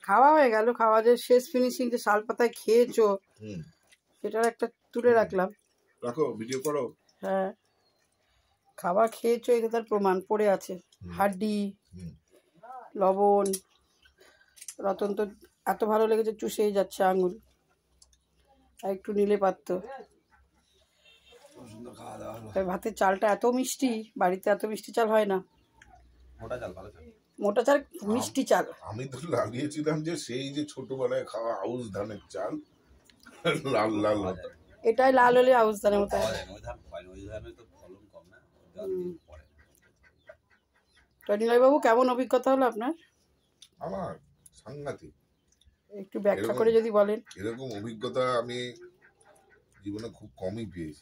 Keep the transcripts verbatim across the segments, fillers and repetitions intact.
খাওয়া হয়ে গেল, খাওয়া যে শেষ ফিনিশিং যে শাল পাতায় খেয়েছো সেটার একটা তুলে রাখলাম। রাখো, ভিডিও করো। হ্যাঁ, খাবার খেয়েছো এটা তার প্রমাণ পড়ে আছে। হাড্ডি, লবণ। রতন তো এত ভালো লেগেছে চুষেই যাচ্ছে আঙুল, আর একটু নিলে পারতো। ভাতের চালটা এত মিষ্টি, বাড়িতে এত মিষ্টি চাল হয় না। মোটা চাল, ভালো চাল, মোটা চাল, মিষ্টি চাল। আমি তো লাগিয়েছিলাম যে সেই যে ছোটবেলায় খাওয়া আউশ ধানের চাল, লাল লাল হতো। এটাই লাল হলে আউশ ধানের মতো। তো নিলয় বাবু, কেমন অভিজ্ঞতা হলো আপনার? আমার সাংঘাতিক। একটু ব্যাখ্যা করে যদি বলেন। এরকম অভিজ্ঞতা আমি জীবনে খুব কমই পেয়েছি,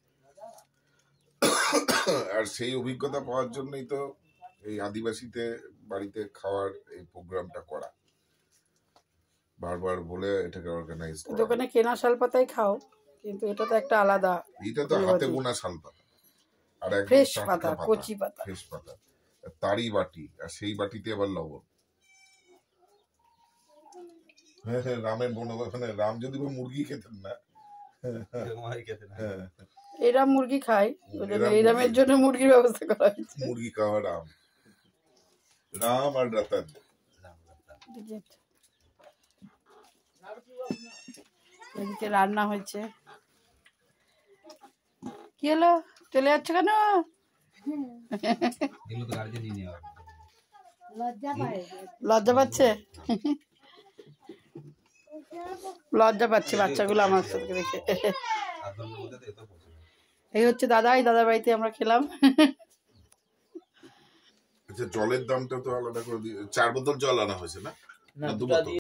আর সেই অভিজ্ঞতা পাওয়ার জন্যই তো এই আদিবাসীতে বাড়িতে খাওয়ার এই প্রোগ্রামটা করা, বারবার বলে এটাকে অর্গানাইজ করা। দোকানে কেনা শালপাতাই খাও, কিন্তু এটা তো একটা আলাদা। এটা তো হাতে বোনা শালপাতা, আর একদম ফ্রেশ পাতা, কচি পাতা, ফ্রেশ পাতা, তারই বাটি, আর সেই বাটিতে আবার লবণ। হ্যাঁ হ্যাঁ, রামের বনবাসনে রাম যদি মুরগি খেতেন না, এরা মুরগি খায়, এই রামের জন্য মুরগির ব্যবস্থা করা হয়েছে। মুরগি খাওয়া রাম, রাম আর রতন। এদিকে রান্না হয়েছে। কি হলো, চলে যাচ্ছে কেন? লজ্জা পাচ্ছে, লজ্জা পাচ্ছে বাচ্চাগুলো আমার সাথে দেখে। এই হচ্ছে দাদাই, দাদার বাড়িতে আমরা খেলাম। আচ্ছা, জলের দামটা তো আলাদা করে দিয়ে চার বোতল জল আনা হয়েছে না, দু বোতল?